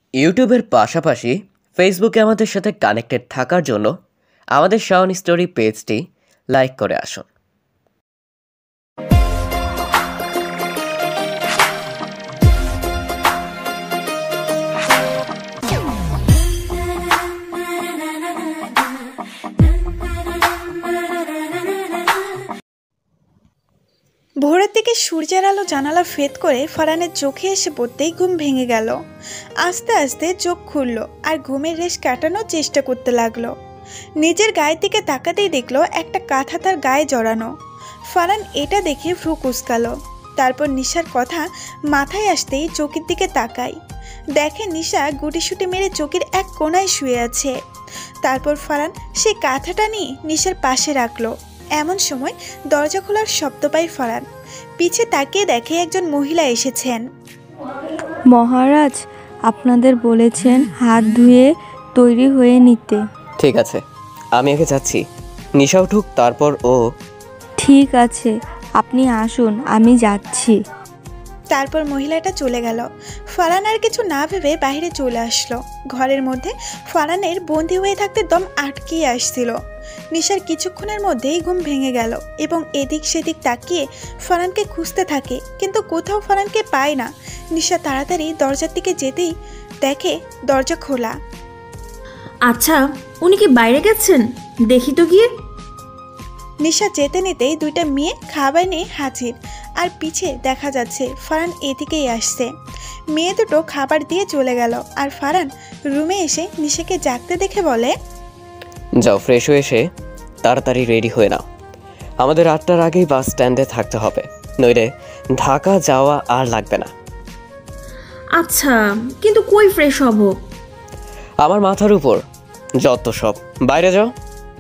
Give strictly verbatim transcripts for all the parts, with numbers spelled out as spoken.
ইউটিউবের পাশাপাশি ফেসবুকে আমাদের সাথে কানেক্টেড থাকার জন্য আমাদের শাওন স্টোরি পেজটি লাইক করে আসুন। ভোরের দিকে সূর্যের আলো জানালা ফেদ করে ফারহানের চোখে এসে পড়তেই ঘুম ভেঙে গেল। আস্তে আস্তে চোখ খুলল আর ঘুমের রেশ কাটানোর চেষ্টা করতে লাগলো। নিজের গায়ের দিকে তাকাতেই দেখলো একটা কাঁথা তার গায়ে জড়ানো। ফারহান এটা দেখে ভ্রু কুঁচকালো। তারপর নিশার কথা মাথায় আসতেই চোখের দিকে তাকায়, দেখে নিশা গুটিসুটি মেরে চোখের এক কোণায় শুয়ে আছে। তারপর ফারহান সেই কাঁথাটা নিয়ে নিশার পাশে রাখলো। এমন সময় দরজা খোলার শব্দ পায় ফারহান। পিছে তাকিয়ে দেখে একজন মহিলা এসেছেন। মহারাজ আপনাদের বলেছেন হাত ধুয়ে তৈরি হয়ে নিতে। ঠিক আছে, আমি আগে যাচ্ছি, নিশা উঠুক তারপর ও। ঠিক আছে, আপনি আসুন, আমি যাচ্ছি। তারপর মহিলাটা চলে গেল। ফারহান আর কিছু না ভেবে বাইরে চলে আসলো। ঘরের মধ্যে ফারহানের বন্দি হয়ে থাকতে দম আটকিয়ে আসছিল। নিশার কিছুক্ষণের মধ্যেই ঘুম ভেঙে গেল এবং এদিক সেদিক তাকিয়ে ফারহানকে খুঁজতে থাকে, কিন্তু কোথাও ফারহানকে পায় না। নিশা তাড়াতাড়ি দরজার দিকে যেতেই দেখে দরজা খোলা। আচ্ছা, উনি কি বাইরে গেছেন? দেখি তো গিয়ে। নিশা যেতে নিতেই দুইটা মেয়ে খাবার নিয়ে হাজির, আর পিছে দেখা যাচ্ছে ফারহান এদিকেই আসছে। মেয়ে দুটো খাবার দিয়ে চলে গেল, আর ফারহান রুমে এসে নিশাকে জাগতে দেখে বলে, যাও ফ্রেশ হয়ে এসে তাড়াতাড়ি রেডি হয়ে নাও, আমাদের আটটার আগেই বাস স্ট্যান্ডে থাকতে হবে, নইলে ঢাকা যাওয়া আর লাগবে না। আচ্ছা, কিন্তু কই ফ্রেশ হব? আমার মাথার উপর যত সব, বাইরে যাও।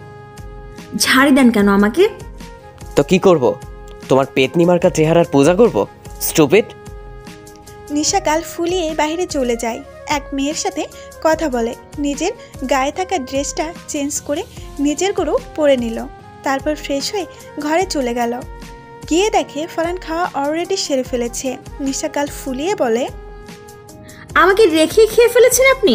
ঝাড়ি দেন কেন আমাকে? তো কি করব, তোমার পেতনি মার্কা চেহারার পূজা করব? স্টুপিড। নিশা গাল ফুলিয়ে বাইরে চলে যায়। এক মেয়ের সাথে কথা বলে, নিজের গায়ে থাকা ড্রেসটা চেঞ্জ করে নিজের গুলো পরে নিল। তারপর ফ্রেশ হয়ে ঘরে চলে গেল। গিয়ে দেখে ফারহান খাওয়া অলরেডি সেরে ফেলেছে। নিশা গাল ফুলিয়ে বলে, আমাকে রেখে খেয়ে ফেলেছেন আপনি?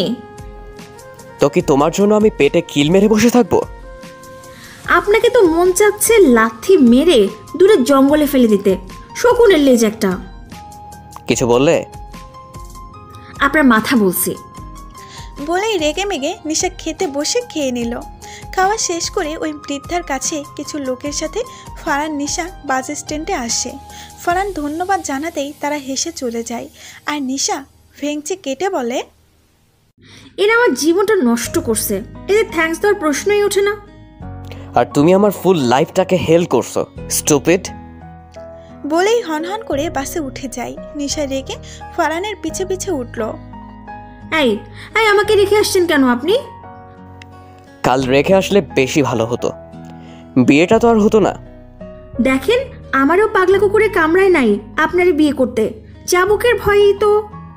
তো কি তোমার জন্য আমি পেটে কিল মেরে বসে থাকবো? আপনাকে তো মন চাচ্ছে লাথি মেরে দূরে জঙ্গলে ফেলে দিতে। শকুনের লেজ একটা। কিছু বললে? আপনার মাথা বলছি। বলেই রেগে মেগে নিশা খেতে বসে খেয়ে নিল। খাওয়া শেষ করে ওই বৃদ্ধার কাছে কিছু লোকের সাথে ফারহান নিশা বাস স্ট্যান্ডে আসে। ফারহান ধন্যবাদ জানাতেই তারা হেসে চলে যায়, আর নিশা ভেঙচি কেটে বলে, এরা আমার জীবনটা নষ্ট করছে, এদের থ্যাঙ্কস দেওয়ার প্রশ্নই ওঠে না। আর তুমি আমার ফুল লাইফটাকে হেল করছো, স্টুপিড। বলেই হনহন করে বাসে উঠে যায়। নিশা রেগে ফারহানের পিছে পিছে উঠল। এই এই আমাকে রেখে আসছেন কেন আপনি? কাল রেখে আসলে বেশি ভালো হতো, বিয়েটা তো আর হতো না। দেখেন, আমারও পাগলা কুকুরে কামড়ায় নাই আপনারই বিয়ে করতে। চাবুকের ভয়ই তো।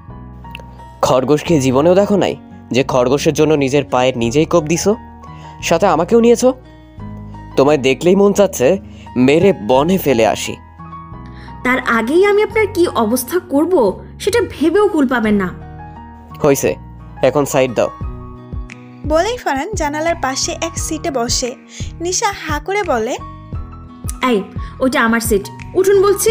খরগোশকে জীবনেও দেখো নাই যে খরগোশের জন্য নিজের পায়ে নিজেই কোপ দিছো, সাথে আমাকেও নিয়েছো। তোমায় দেখলেই মন চাচ্ছে মেরে বনে ফেলে আসি। তার আগেই আমি আপনার কি অবস্থা করব সেটা ভেবেও কুল পাবেন না। হইছে, এখন সাইড দাও। বলেই ফারহান জানালার পাশে এক সিটে বসে। নিশা হা করে বলে, এই ওটা আমার সিট, উঠুন বলছি।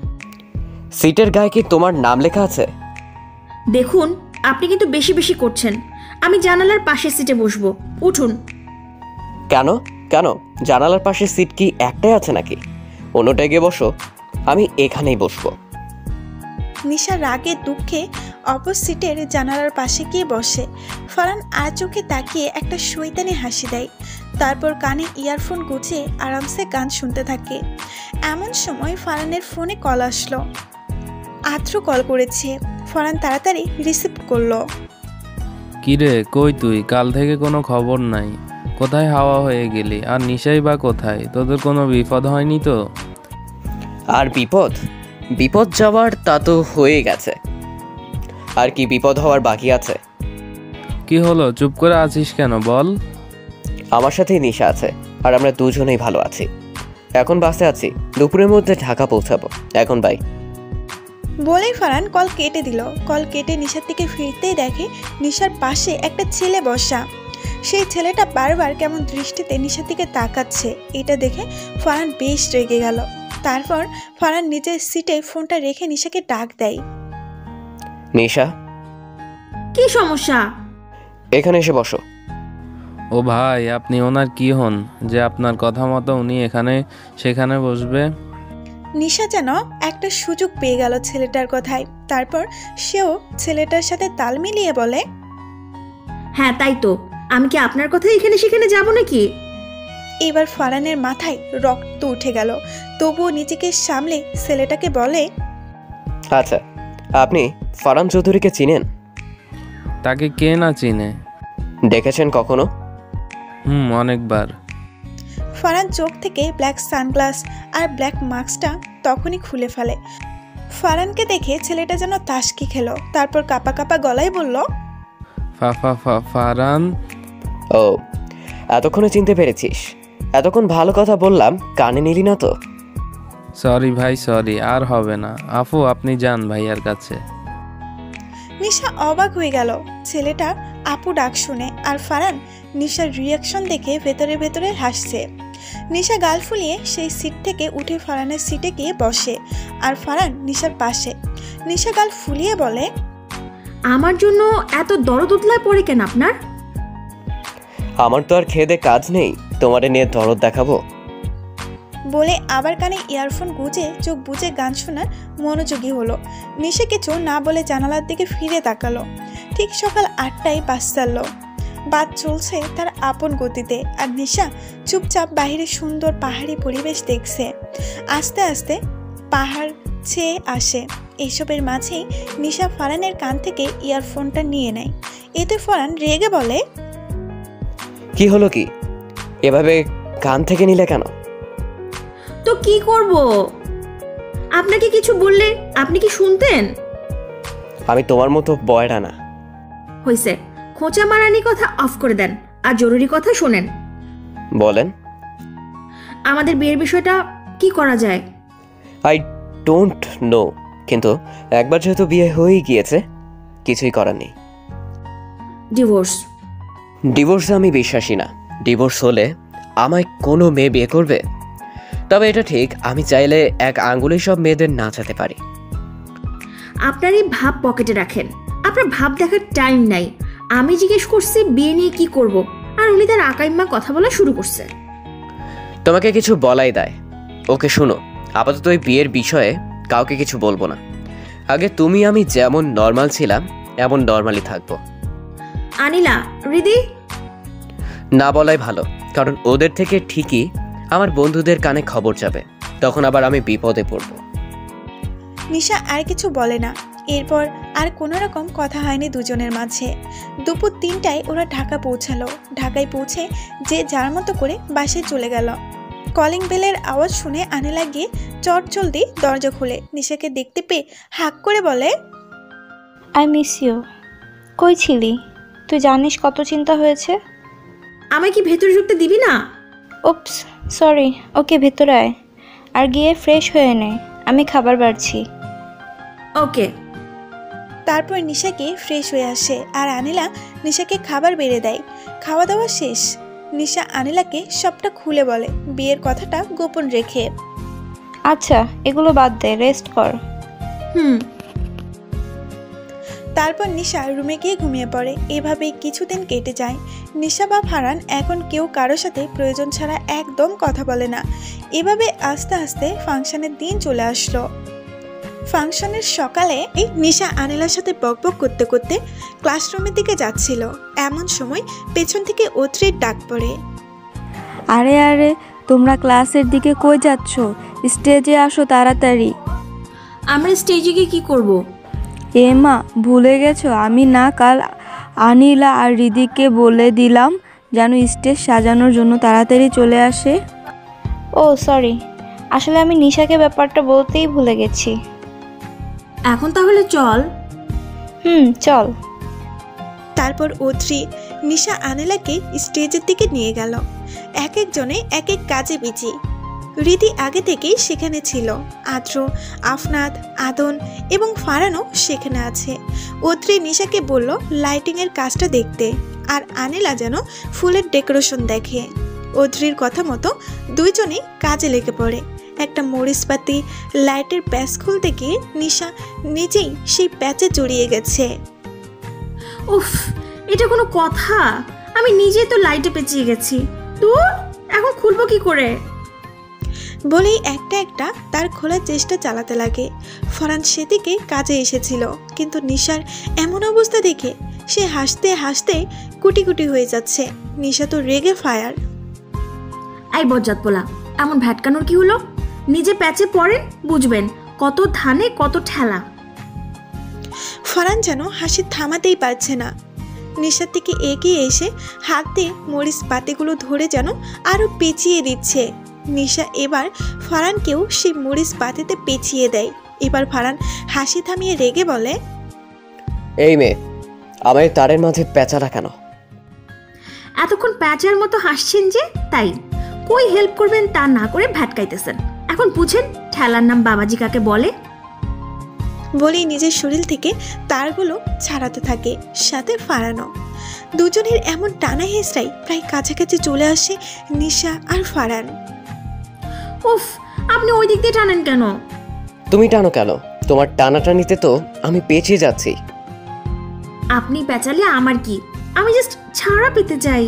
সিটের গায়ে কি তোমার নাম লেখা আছে? দেখুন, আপনি কিন্তু বেশি বেশি করছেন। আমি জানালার পাশের সিটে বসবো, উঠুন। কেন কেন জানালার পাশে সিট কি একটাই আছে নাকি? অন্যটায় গিয়ে বসো, আমি এখানেই বসবো। নিশা রাগে দুঃখে অপর সিটের জানালার পাশে গিয়ে বসে। ফারহান আর চোখে তাকিয়ে একটা শয়তানি হাসি দেয়। তারপর কানে ইয়ারফোন গুছিয়ে আরামসে গান শুনতে থাকে। এমন সময় ফারহানের ফোনে কল আসলো। আদ্র কল করেছে। ফারহান তাড়াতাড়ি রিসিভ করলো। কিরে, কই তুই? কাল থেকে কোনো খবর নাই, কোথায় হাওয়া হয়ে গেলি? আর নিশাই বা কোথায়? তোদের কোনো বিপদ হয়নি তো? আর বিপদ বিপদ যাওয়ার তা তো হয়ে গেছে, আর কি বিপদ হওয়ার বাকি আছে? কি হলো, চুপ করে আছিস কেন বল? আমার সাথেই নিশা আছে, আর আমরা দুজনেই ভালো আছি। এখন বাসে আছি, দুপুরের মধ্যে ঢাকা পৌঁছাবো। এখন বাই। বলেই ফারহান কল কেটে দিল। কল কেটে নিশার দিকে ফিরতেই দেখে নিশার পাশে একটা ছেলে বসা। সেই ছেলেটা বারবার কেমন দৃষ্টিতে নিশার দিকে তাকাচ্ছে। এটা দেখে ফারহান বেশ রেগে গেল। তারপর ফারহান নিজের সিটে ফোনটা রেখে নিশাকে ডাক দেয়। নিশা, কি সমস্যা? এখানে এসে বসো। ও ভাই, আপনি ওনার কি হন যে আপনার কথা মতো উনি এখানে সেখানে বসবে? নিশা যেন একটা সুযোগ পেয়ে গেল ছেলেটার কথায়। তারপর সেও ছেলেটার সাথে তাল মিলিয়ে বলে, হ্যাঁ তাই তো, আমি কি আপনার কথা এখানে সেখানে যাব নাকি? এবার ফারহানের মাথায় রক্ত উঠে গেল। তবুও নিজেকে সামলে ছেলেটাকে বলে, আচ্ছা, আপনি ফারহান চৌধুরীকে চিনেন? তাকে কে না চিনে? দেখেছেন কখনো? হুম, অনেকবার। ফারহান চোখ থেকে ব্ল্যাক সানগ্লাস আর ব্ল্যাক মাস্কটা তখনই খুলে ফেলে। ফারহানকে দেখে ছেলেটা যেন তাসকি খেলো। তারপর কাপা কাপা গলায় বলল, ফা ফা ফা ফারহান। ও, এতক্ষণে চিনতে পেরেছিস? এতক্ষণ ভালো কথা বললাম, কানে নিলি না তো? সরি ভাই, সরি, আর হবে না। আফু, আপনি যান ভাইয়ার কাছে। নিশা অবাক হয়ে গেল ছেলেটা আপু ডাক শুনে। আর ফারহান নিশার রিয়াকশন দেখে ভেতরে ভেতরে হাসছে। নিশা গাল ফুলিয়ে সেই সিট থেকে উঠে ফারহানের সিটে গিয়ে বসে। আর ফারহান নিশার পাশে। নিশা গাল ফুলিয়ে বলে, আমার জন্য এত দরদ উতলায় পড়ে কেন আপনার? আমার তো আর খেদে কাজ নেই, তোমারে নিয়ে দরদ দেখাবো? বলে আবার কানে ইয়ারফোন গুঁজে চোখ বুজে গান শোনার মনোযোগী হলো। নিশা কিছু না বলে জানালার দিকে ফিরে তাকালো। ঠিক সকাল আটটায় বাস চালল। বাস চলছে তার আপন গতিতে। আর নিশা চুপচাপ বাহিরে সুন্দর পাহাড়ি পরিবেশ দেখছে। আস্তে আস্তে পাহাড় ছেয়ে আসে। এইসবের মাঝেই নিশা ফারহানের কান থেকে ইয়ারফোনটা নিয়ে নেয়। এতে ফারহান রেগে বলে, কি হলো কি? এভাবে কান থেকে নিলে কেন? তো কি করব? আপনাকে কিছু বললে আপনি কি শুনতেন? আমি তোমার মতো বয়রা না। হইছে, খোঁচা মারানি কথা অফ করে দেন আর জরুরি কথা শোনেন। বলেন। আমাদের বিয়ের বিষয়টা কি করা যায়? আই ডোন্ট নো, কিন্তু একবার যেহেতু বিয়ে হয়েই গিয়েছে, কিছুই করার নেই। ডিভোর্স? ডিভোর্সে আমি বিশ্বাসী না। ডিভোর্স হলে আমায় কোনো মেয়ে বিয়ে করবে? তবে এটা ঠিক, আমি চাইলে এক আঙ্গুলে সব মেয়েদের নাচাতে পারি। আপনার এই ভাব পকেটে রাখেন। আপনার ভাব দেখার টাইম নাই। আমি জিজ্ঞেস করছি বিয়ে নিয়ে কি করব, আর উনি তার আকাইম্মা কথা বলা শুরু করছে। তোমাকে কিছু বলাই দেয়। ওকে শুনো, আপাতত এই বিয়ের বিষয়ে কাউকে কিছু বলবো না। আগে তুমি আমি যেমন নর্মাল ছিলাম এমন নর্মালি থাকবো। আনিলা, রিদি? না বলাই ভালো, কারণ ওদের থেকে ঠিকই আমার বন্ধুদের কানে খবর যাবে, তখন আবার আমি বিপদে পড়বো। নিশা আর কিছু বলে না। এরপর আর কোনো রকম কথা হয়নি দুজনের মাঝে। দুপুর তিনটায় ওরা ঢাকা পৌঁছালো। ঢাকায় পৌঁছে যে যার মতো করে বাসায় চলে গেল। কলিং বেলের আওয়াজ শুনে আনিলা গিয়ে চট জলদি দরজা খুলে নিশাকে দেখতে পেয়ে হাঁক করে বলে, আই মিস ইউ। কই ছিলি? তুই জানিস কত চিন্তা হয়েছে। আমায় কি ভেতরে ঢুকতে দিবি না? উপস, সরি। ওকে, ভেতরে আয় আর গিয়ে ফ্রেশ হয়ে নে, আমি খাবার বাড়ছি। ওকে। তারপর নিশাকে ফ্রেশ হয়ে আসে আর আনিলা নিশাকে খাবার বেড়ে দেয়। খাওয়া দাওয়া শেষ। নিশা আনিলাকে সবটা খুলে বলে, বিয়ের কথাটা গোপন রেখে। আচ্ছা, এগুলো বাদ দে, রেস্ট কর। হুম। তারপর নিশা রুমে গিয়ে ঘুমিয়ে পড়ে। এভাবেই কিছুদিন কেটে যায়। নিশা বা ফারহান এখন কেউ কারোর সাথে প্রয়োজন ছাড়া একদম কথা বলে না। এভাবে আস্তে আস্তে ফাংশনের দিন চলে আসলো। ফাংশনের সকালে এই নিশা আনিলার সাথে বকবক করতে করতে ক্লাসরুমের দিকে যাচ্ছিল। এমন সময় পেছন থেকে অত্রির ডাক পড়ে, আরে আরে, তোমরা ক্লাসের দিকে কই যাচ্ছ? স্টেজে আসো তাড়াতাড়ি। আমরা স্টেজে গিয়ে কি করব? এ মা, ভুলে গেছো? আমি না কাল আনিলা আর রিদিকে বলে দিলাম যেন স্টেজ সাজানোর জন্য তাড়াতাড়ি চলে আসে। ও সরি, আসলে আমি নিশাকে ব্যাপারটা বলতেই ভুলে গেছি। এখন তাহলে চল। হুম, চল। তারপর অত্রি নিশা আনিলাকে স্টেজের দিকে নিয়ে গেল। এক একজনে এক এক কাজে বিজি। রীতি আগে থেকেই সেখানে ছিল। আদ্র, আফনাদ, আদন এবং ফারানও সেখানে আছে। অত্রি নিশাকে বলল লাইটিংয়ের কাজটা দেখতে, আর আনিলা যেন ফুলের ডেকোরেশন দেখে। অত্রির কথা মতো দুইজনেই কাজে লেগে পড়ে। একটা মরিচপাতি লাইটের প্যাচ খুলতে গিয়ে নিশা নিজেই সেই প্যাচে জড়িয়ে গেছে। উফ, এটা কোনো কথা? আমি নিজে তো লাইটে পেঁচিয়ে গেছি। দূর, এখন খুলবো কি করে? বলেই একটা একটা তার খোলার চেষ্টা চালাতে লাগে। ফরহান সেদিকে কাজে এসেছিল, কিন্তু নিশার এমন অবস্থা দেখে সে হাসতে হাসতে কুটি কুটি হয়ে যাচ্ছে। নিশা তো রেগে ফায়ার। এই বজ্জাত পোলা, এমন ভ্যাটকানোর কি হলো? নিজে প্যাচে পড়েন, বুঝবেন কত ধানে কত ঠেলা। ফরহান যেন হাসি থামাতেই পারছে না। নিশার থেকে এগিয়ে এসে হাত দিয়ে মরিচ পাতিগুলো ধরে যেন আরো পেঁচিয়ে দিচ্ছে। নিশা এবার ফারহানকেও সেই মরিচ পাতিতে পেঁচিয়ে দেয়। এবার ফারহান হাসি থামিয়ে রেগে বলে, এই মেয়ে, আমার তারের মাঝে পেঁচাটা কেন? এতক্ষণ প্যাচার মতো হাসছেন যে, তাই। কই হেল্প করবেন তা না করে ভ্যাটকাইতেছেন। এখন বুঝেন ঠেলার নাম বাবাজি কাকে বলে। বলেই নিজের শরীর থেকে তারগুলো ছাড়াতে থাকে, সাথে ফারানো। দুজনের এমন টানা হেসরাই প্রায় কাছাকাছি চলে আসে নিশা আর ফারহান। উফ, আপনি ওই দিক দিয়ে টানেন কেন? তুমি টানো কেন? তোমার টানাটানিতে তো আমি পেঁচিয়ে যাচ্ছি। আপনি পেঁচালে আমার কি? আমি জাস্ট ছাড়া পেতে চাই।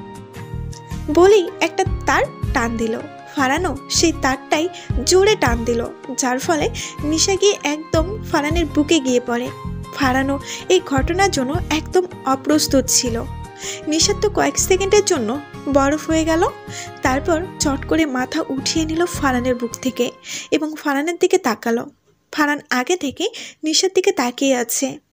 বলেই একটা তার টান দিল। ফারানো সেই তারটাই জোরে টান দিল, যার ফলে নিশা গিয়ে একদম ফারহানের বুকে গিয়ে পড়ে। ফারানো এই ঘটনার জন্য একদম অপ্রস্তুত ছিল। নিশার তো কয়েক সেকেন্ডের জন্য বরফ হয়ে গেল। তারপর চট করে মাথা উঠিয়ে নিল ফারহানের বুক থেকে এবং ফারহানের দিকে তাকালো। ফারহান আগে থেকে নিশার দিকে তাকিয়ে আছে।